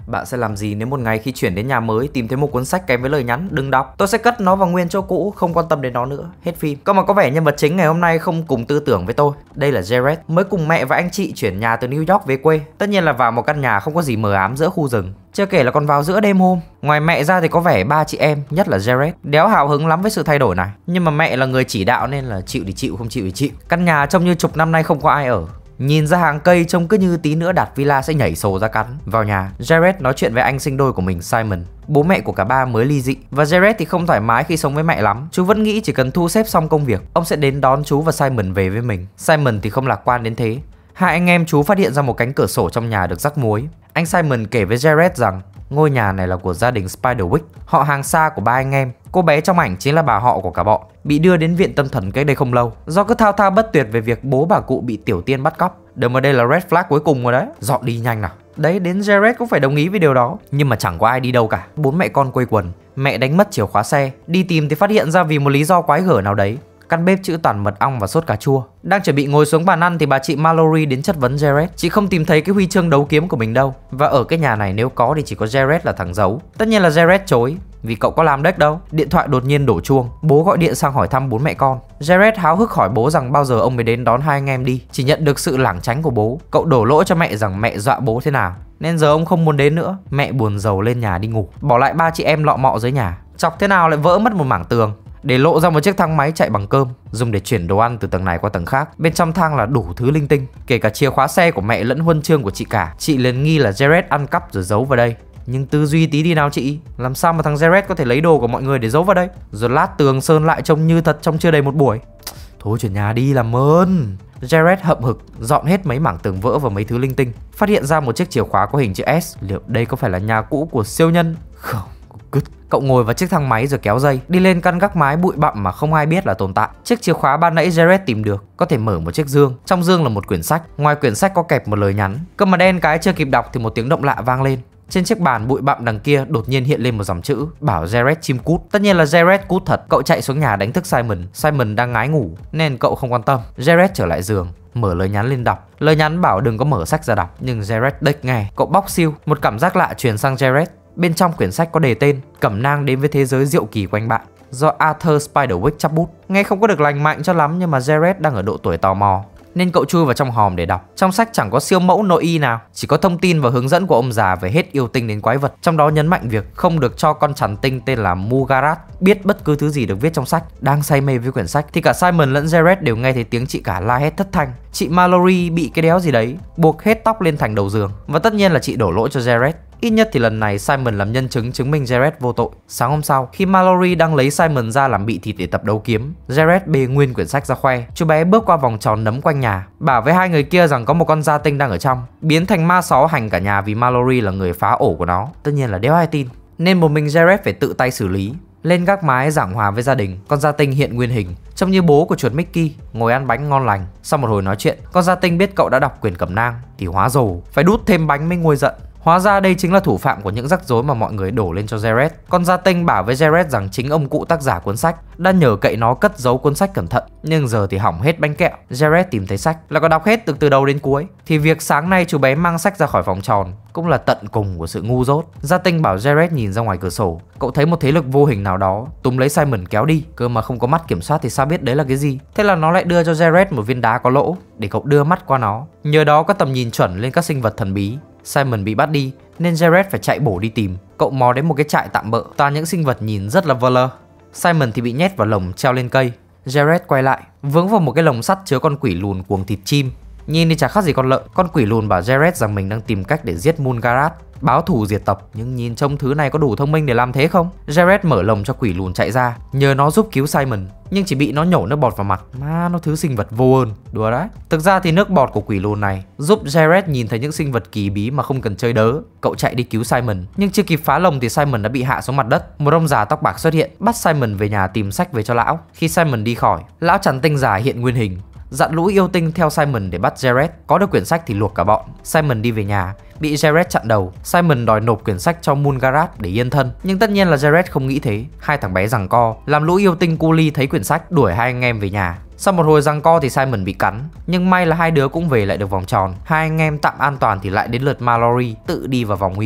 Bạn sẽ làm gì nếu một ngày khi chuyển đến nhà mới tìm thấy một cuốn sách kèm với lời nhắn đừng đọc? Tôi sẽ cất nó vào nguyên chỗ cũ, không quan tâm đến nó nữa. Hết phim. Có mà có vẻ nhân vật chính ngày hôm nay không cùng tư tưởng với tôi. Đây là Jared, mới cùng mẹ và anh chị chuyển nhà từ New York về quê. Tất nhiên là vào một căn nhà không có gì mờ ám giữa khu rừng. Chưa kể là còn vào giữa đêm hôm. Ngoài mẹ ra thì có vẻ ba chị em, nhất là Jared, đéo hào hứng lắm với sự thay đổi này. Nhưng mà mẹ là người chỉ đạo nên là chịu thì chịu, không chịu thì chịu. Căn nhà trông như chục năm nay không có ai ở. Nhìn ra hàng cây trông cứ như tí nữa đặt villa sẽ nhảy sổ ra cắn. Vào nhà, Jared nói chuyện với anh sinh đôi của mình Simon. Bố mẹ của cả ba mới ly dị và Jared thì không thoải mái khi sống với mẹ lắm. Chú vẫn nghĩ chỉ cần thu xếp xong công việc, ông sẽ đến đón chú và Simon về với mình. Simon thì không lạc quan đến thế. Hai anh em chú phát hiện ra một cánh cửa sổ trong nhà được rắc muối. Anh Simon kể với Jared rằng ngôi nhà này là của gia đình Spiderwick, họ hàng xa của ba anh em. Cô bé trong ảnh chính là bà họ của cả bọn, bị đưa đến viện tâm thần cách đây không lâu do cứ thao thao bất tuyệt về việc bố bà cụ bị tiểu tiên bắt cóc. Đừng mà đây là red flag cuối cùng rồi đấy, dọn đi nhanh nào. Đấy, đến Jared cũng phải đồng ý với điều đó. Nhưng mà chẳng có ai đi đâu cả. Bốn mẹ con quây quần. Mẹ đánh mất chìa khóa xe. Đi tìm thì phát hiện ra vì một lý do quái gở nào đấy, căn bếp trữ toàn mật ong và sốt cà chua. Đang chuẩn bị ngồi xuống bàn ăn thì bà chị Mallory đến chất vấn Jared. Chị không tìm thấy cái huy chương đấu kiếm của mình đâu. Và ở cái nhà này nếu có thì chỉ có Jared là thằng giấu. Tất nhiên là Jared chối, vì cậu có làm đếch đâu. Điện thoại đột nhiên đổ chuông. Bố gọi điện sang hỏi thăm bốn mẹ con. Jared háo hức hỏi bố rằng bao giờ ông mới đến đón hai anh em đi. Chỉ nhận được sự lảng tránh của bố. Cậu đổ lỗi cho mẹ rằng mẹ dọa bố thế nào nên giờ ông không muốn đến nữa. Mẹ buồn rầu lên nhà đi ngủ, bỏ lại ba chị em lọ mọ dưới nhà. Chọc thế nào lại vỡ mất một mảng tường để lộ ra một chiếc thang máy chạy bằng cơm, dùng để chuyển đồ ăn từ tầng này qua tầng khác. Bên trong thang là đủ thứ linh tinh, kể cả chìa khóa xe của mẹ lẫn huân chương của chị cả. Chị liền nghi là Jared ăn cắp rồi giấu vào đây. Nhưng tư duy tí đi nào chị, làm sao mà thằng Jared có thể lấy đồ của mọi người để giấu vào đây rồi lát tường sơn lại trông như thật trong chưa đầy một buổi. Thôi chuyển nhà đi làm ơn. Jared hậm hực dọn hết mấy mảng tường vỡ và mấy thứ linh tinh, phát hiện ra một chiếc chìa khóa có hình chữ S. Liệu đây có phải là nhà cũ của siêu nhân không? Cậu ngồi vào chiếc thang máy rồi kéo dây đi lên căn gác mái bụi bặm mà không ai biết là tồn tại. Chiếc chìa khóa ban nãy Jared tìm được có thể mở một chiếc dương. Trong dương là một quyển sách. Ngoài quyển sách có kẹp một lời nhắn. Cơ mà đen cái chưa kịp đọc thì một tiếng động lạ vang lên. Trên chiếc bàn bụi bặm đằng kia đột nhiên hiện lên một dòng chữ bảo Jared chim cút. Tất nhiên là Jared cút thật. Cậu chạy xuống nhà đánh thức Simon. Simon đang ngái ngủ nên cậu không quan tâm. Jared trở lại giường, mở lời nhắn lên đọc. Lời nhắn bảo đừng có mở sách ra đọc, nhưng Jared đếch nghe. Cậu bóc siêu. Một cảm giác lạ truyền sang Jared. Bên trong quyển sách có đề tên Cẩm nang đến với thế giới diệu kỳ của anh bạn, do Arthur Spiderwick chắp bút. Nghe không có được lành mạnh cho lắm, nhưng mà Jared đang ở độ tuổi tò mò nên cậu chui vào trong hòm để đọc. Trong sách chẳng có siêu mẫu nội y nào, chỉ có thông tin và hướng dẫn của ông già về hết yêu tinh đến quái vật. Trong đó nhấn mạnh việc không được cho con chằn tinh tên là Mugarat biết bất cứ thứ gì được viết trong sách. Đang say mê với quyển sách thì cả Simon lẫn Jared đều nghe thấy tiếng chị cả la hét thất thanh. Chị Mallory bị cái đéo gì đấy buộc hết tóc lên thành đầu giường, và tất nhiên là chị đổ lỗi cho Jared. Ít nhất thì lần này Simon làm nhân chứng chứng minh Jared vô tội. Sáng hôm sau, khi Mallory đang lấy Simon ra làm bị thịt để tập đấu kiếm, Jared bê nguyên quyển sách ra khoe. Chú bé bước qua vòng tròn nấm quanh nhà, bảo với hai người kia rằng có một con gia tinh đang ở trong, biến thành ma só hành cả nhà vì Mallory là người phá ổ của nó. Tất nhiên là đéo ai tin, nên một mình Jared phải tự tay xử lý. Lên gác mái giảng hòa với gia đình, con gia tinh hiện nguyên hình, trông như bố của chuột Mickey, ngồi ăn bánh ngon lành. Sau một hồi nói chuyện, con gia tinh biết cậu đã đọc quyển cẩm nang thì hóa rồ, phải đút thêm bánh mới nguôi giận. Hóa ra đây chính là thủ phạm của những rắc rối mà mọi người đổ lên cho Jared. Con gia tinh bảo với Jared rằng chính ông cụ tác giả cuốn sách đã nhờ cậy nó cất giấu cuốn sách cẩn thận, nhưng giờ thì hỏng hết bánh kẹo. Jared tìm thấy sách là có đọc hết từ đầu đến cuối, thì việc sáng nay chú bé mang sách ra khỏi vòng tròn cũng là tận cùng của sự ngu dốt. Gia tinh bảo Jared nhìn ra ngoài cửa sổ, cậu thấy một thế lực vô hình nào đó túm lấy Simon kéo đi. Cơ mà không có mắt kiểm soát thì sao biết đấy là cái gì. Thế là nó lại đưa cho Jared một viên đá có lỗ để cậu đưa mắt qua nó, nhờ đó có tầm nhìn chuẩn lên các sinh vật thần bí. Simon bị bắt đi nên Jared phải chạy bổ đi tìm. Cậu mò đến một cái trại tạm bợ toàn những sinh vật nhìn rất là vơ lơ. Simon thì bị nhét vào lồng treo lên cây. Jared quay lại vướng vào một cái lồng sắt chứa con quỷ lùn cuồng thịt chim. Nhìn thì chả khác gì con lợn. Con quỷ lùn bảo Jared rằng mình đang tìm cách để giết Mungarat, báo thù diệt tộc. Nhưng nhìn trông thứ này có đủ thông minh để làm thế không? Jared mở lồng cho quỷ lùn chạy ra, nhờ nó giúp cứu Simon, nhưng chỉ bị nó nhổ nước bọt vào mặt. Mà nó thứ sinh vật vô ơn. Đùa đấy. Thực ra thì nước bọt của quỷ lùn này giúp Jared nhìn thấy những sinh vật kỳ bí mà không cần chơi đớ. Cậu chạy đi cứu Simon, nhưng chưa kịp phá lồng thì Simon đã bị hạ xuống mặt đất. Một ông già tóc bạc xuất hiện, bắt Simon về nhà tìm sách về cho lão. Khi Simon đi khỏi, lão chằn tinh già hiện nguyên hình, dặn lũ yêu tinh theo Simon để bắt Jared. Có được quyển sách thì luộc cả bọn. Simon đi về nhà, bị Jared chặn đầu. Simon đòi nộp quyển sách cho Mungarat để yên thân, nhưng tất nhiên là Jared không nghĩ thế. Hai thằng bé giằng co, làm lũ yêu tinh cu li thấy quyển sách, đuổi hai anh em về nhà. Sau một hồi giằng co thì Simon bị cắn, nhưng may là hai đứa cũng về lại được vòng tròn. Hai anh em tạm an toàn thì lại đến lượt Mallory tự đi vào vòng nguy hiểm.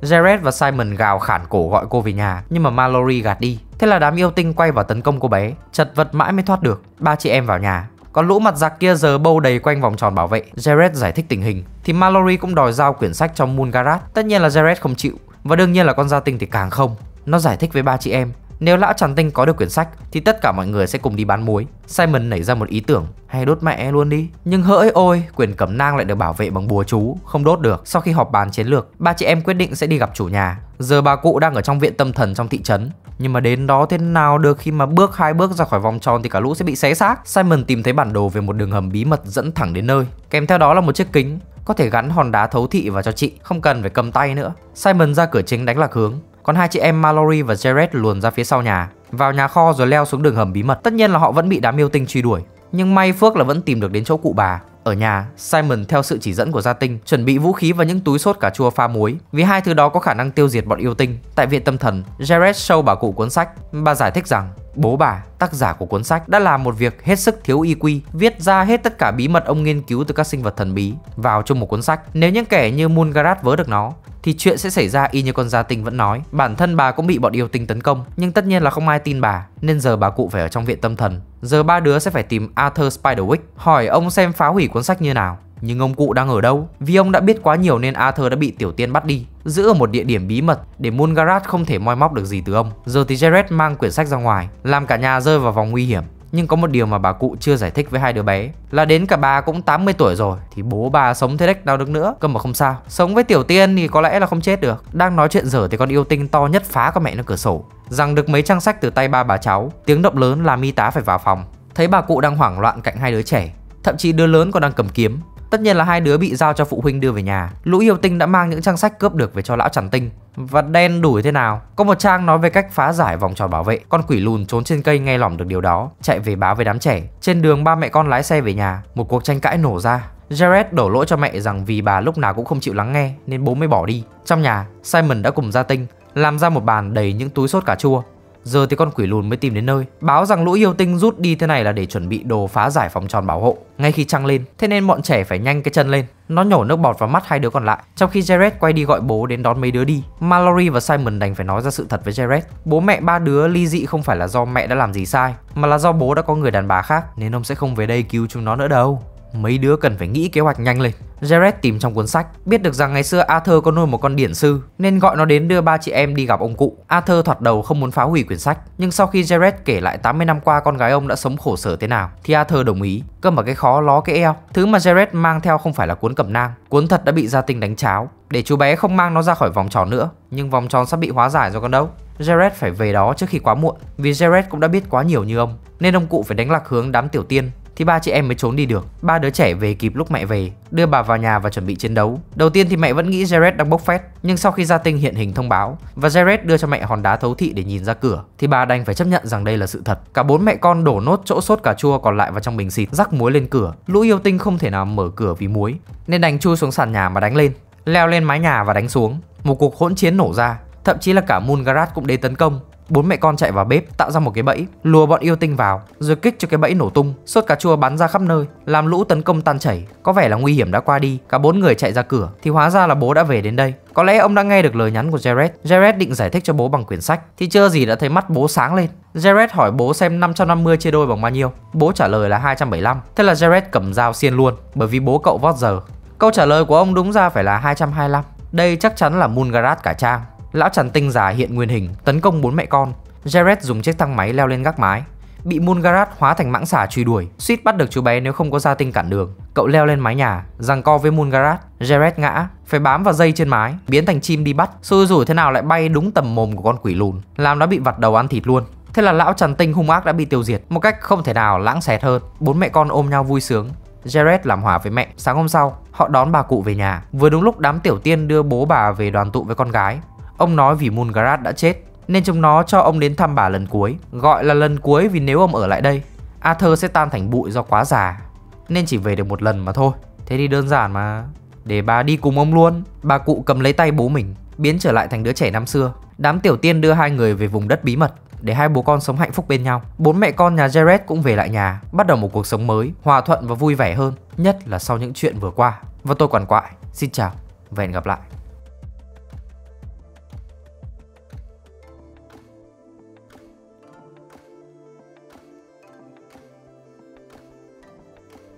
Jared và Simon gào khản cổ gọi cô về nhà, nhưng mà Mallory gạt đi. Thế là đám yêu tinh quay vào tấn công cô bé, chật vật mãi mới thoát được. Ba chị em vào nhà. Còn lũ mặt giặc kia giờ bâu đầy quanh vòng tròn bảo vệ. Jared giải thích tình hình thì Mallory cũng đòi giao quyển sách cho Moongarrat. Tất nhiên là Jared không chịu, và đương nhiên là con gia tinh thì càng không. Nó giải thích với ba chị em nếu lão Trằn Tinh có được quyển sách thì tất cả mọi người sẽ cùng đi bán muối. Simon nảy ra một ý tưởng, hay đốt mẹ luôn đi. Nhưng hỡi ôi, quyển cẩm nang lại được bảo vệ bằng bùa chú, không đốt được. Sau khi họp bàn chiến lược, ba chị em quyết định sẽ đi gặp chủ nhà. Giờ bà cụ đang ở trong viện tâm thần trong thị trấn, nhưng mà đến đó thế nào được khi mà hai bước ra khỏi vòng tròn thì cả lũ sẽ bị xé xác. Simon tìm thấy bản đồ về một đường hầm bí mật dẫn thẳng đến nơi, kèm theo đó là một chiếc kính có thể gắn hòn đá thấu thị vào cho chị, không cần phải cầm tay nữa. Simon ra cửa chính đánh lạc hướng, còn hai chị em Mallory và Jared luồn ra phía sau nhà, vào nhà kho rồi leo xuống đường hầm bí mật. Tất nhiên là họ vẫn bị đám yêu tinh truy đuổi, nhưng may phước là vẫn tìm được đến chỗ cụ bà. Ở nhà, Simon theo sự chỉ dẫn của gia tinh chuẩn bị vũ khí và những túi sốt cà chua pha muối, vì hai thứ đó có khả năng tiêu diệt bọn yêu tinh. Tại viện tâm thần, Jared show bà cụ cuốn sách. Bà giải thích rằng bố bà, tác giả của cuốn sách, đã làm một việc hết sức thiếu IQ, viết ra hết tất cả bí mật ông nghiên cứu từ các sinh vật thần bí vào trong một cuốn sách. Nếu những kẻ như Moongarrat vớ được nó thì chuyện sẽ xảy ra y như con gia tinh vẫn nói. Bản thân bà cũng bị bọn yêu tinh tấn công, nhưng tất nhiên là không ai tin bà, nên giờ bà cụ phải ở trong viện tâm thần. Giờ ba đứa sẽ phải tìm Arthur Spiderwick, hỏi ông xem phá hủy cuốn sách như nào. Nhưng ông cụ đang ở đâu? Vì ông đã biết quá nhiều nên Arthur đã bị Tiểu Tiên bắt đi, giữ ở một địa điểm bí mật để Moongarrat không thể moi móc được gì từ ông. Giờ thì Jared mang quyển sách ra ngoài, làm cả nhà rơi vào vòng nguy hiểm. Nhưng có một điều mà bà cụ chưa giải thích với hai đứa bé là đến cả bà cũng 80 tuổi rồi thì bố bà sống thế đếch nào được nữa. Cơ mà không sao, sống với Tiểu Tiên thì có lẽ là không chết được. Đang nói chuyện dở thì con yêu tinh to nhất phá con mẹ nó cửa sổ, giằng được mấy trang sách từ tay ba bà cháu. Tiếng động lớn làm y tá phải vào phòng. Thấy bà cụ đang hoảng loạn cạnh hai đứa trẻ, thậm chí đứa lớn còn đang cầm kiếm. Tất nhiên là hai đứa bị giao cho phụ huynh đưa về nhà. Lũ yêu tinh đã mang những trang sách cướp được về cho lão Trằn Tinh, và đen đủi thế nào. Có một trang nói về cách phá giải vòng tròn bảo vệ. Con quỷ lùn trốn trên cây nghe lỏm được điều đó, chạy về báo với đám trẻ. Trên đường ba mẹ con lái xe về nhà, một cuộc tranh cãi nổ ra. Jared đổ lỗi cho mẹ rằng vì bà lúc nào cũng không chịu lắng nghe nên bố mới bỏ đi. Trong nhà, Simon đã cùng gia tinh làm ra một bàn đầy những túi sốt cà chua. Giờ thì con quỷ lùn mới tìm đến nơi, báo rằng lũ yêu tinh rút đi thế này là để chuẩn bị đồ phá giải vòng tròn bảo hộ ngay khi trăng lên, thế nên bọn trẻ phải nhanh cái chân lên. Nó nhổ nước bọt vào mắt hai đứa còn lại, trong khi Jared quay đi gọi bố đến đón mấy đứa đi. Mallory và Simon đành phải nói ra sự thật với Jared. Bố mẹ ba đứa ly dị không phải là do mẹ đã làm gì sai, mà là do bố đã có người đàn bà khác, nên ông sẽ không về đây cứu chúng nó nữa đâu. Mấy đứa cần phải nghĩ kế hoạch nhanh lên. Jared tìm trong cuốn sách, biết được rằng ngày xưa Arthur có nuôi một con điển sư, nên gọi nó đến đưa ba chị em đi gặp ông cụ. Arthur thoạt đầu không muốn phá hủy quyển sách, nhưng sau khi Jared kể lại 80 năm qua con gái ông đã sống khổ sở thế nào thì Arthur đồng ý. Cơ mà cái khó ló cái eo, thứ mà Jared mang theo không phải là cuốn cẩm nang. Cuốn thật đã bị gia tinh đánh cháo để chú bé không mang nó ra khỏi vòng tròn nữa, nhưng vòng tròn sắp bị hóa giải rồi còn đâu. Jared phải về đó trước khi quá muộn, vì Jared cũng đã biết quá nhiều như ông, nên ông cụ phải đánh lạc hướng đám tiểu tiên thì ba chị em mới trốn đi được. Ba đứa trẻ về kịp lúc mẹ về, đưa bà vào nhà và chuẩn bị chiến đấu. Đầu tiên thì mẹ vẫn nghĩ Jared đang bốc phét, nhưng sau khi gia tinh hiện hình thông báo và Jared đưa cho mẹ hòn đá thấu thị để nhìn ra cửa thì bà đành phải chấp nhận rằng đây là sự thật. Cả bốn mẹ con đổ nốt chỗ sốt cà chua còn lại vào trong bình xịt, rắc muối lên cửa. Lũ yêu tinh không thể nào mở cửa vì muối, nên đành chui xuống sàn nhà mà đánh lên, leo lên mái nhà và đánh xuống. Một cuộc hỗn chiến nổ ra, thậm chí là cả Moongarrat cũng đến tấn công. Bốn mẹ con chạy vào bếp tạo ra một cái bẫy, lùa bọn yêu tinh vào rồi kích cho cái bẫy nổ tung. Sốt cà chua bắn ra khắp nơi, làm lũ tấn công tan chảy. Có vẻ là nguy hiểm đã qua đi. Cả bốn người chạy ra cửa thì hóa ra là bố đã về đến đây. Có lẽ ông đã nghe được lời nhắn của Jared. Jared định giải thích cho bố bằng quyển sách thì chưa gì đã thấy mắt bố sáng lên. Jared hỏi bố xem 550 chia đôi bằng bao nhiêu. Bố trả lời là 275. Thế là Jared cầm dao xiên luôn, bởi vì bố cậu vót giờ. Câu trả lời của ông đúng ra phải là 225. Đây chắc chắn là Moongarrat cải trang. Lão Trằn Tinh già hiện nguyên hình tấn công bốn mẹ con. Jared dùng chiếc thang máy leo lên gác mái, bị Moongarrat hóa thành mãng xà truy đuổi, suýt bắt được chú bé nếu không có gia tinh cản đường. Cậu leo lên mái nhà, giằng co với Moongarrat. Jared ngã, phải bám vào dây trên mái, biến thành chim đi bắt. Xui rủi thế nào lại bay đúng tầm mồm của con quỷ lùn, làm nó bị vặt đầu ăn thịt luôn. Thế là lão Trằn Tinh hung ác đã bị tiêu diệt một cách không thể nào lãng xẹt hơn. Bốn mẹ con ôm nhau vui sướng. Jared làm hòa với mẹ. Sáng hôm sau, họ đón bà cụ về nhà. Vừa đúng lúc đám tiểu tiên đưa bố bà về đoàn tụ với con gái. Ông nói vì Moongarrat đã chết nên chúng nó cho ông đến thăm bà lần cuối. Gọi là lần cuối vì nếu ông ở lại đây, Arthur sẽ tan thành bụi do quá già, nên chỉ về được một lần mà thôi. Thế thì đơn giản mà, để bà đi cùng ông luôn. Bà cụ cầm lấy tay bố mình, biến trở lại thành đứa trẻ năm xưa. Đám tiểu tiên đưa hai người về vùng đất bí mật để hai bố con sống hạnh phúc bên nhau. Bốn mẹ con nhà Jared cũng về lại nhà, bắt đầu một cuộc sống mới, hòa thuận và vui vẻ hơn, nhất là sau những chuyện vừa qua. Và tôi Quằn Quại xin chào và hẹn gặp lại.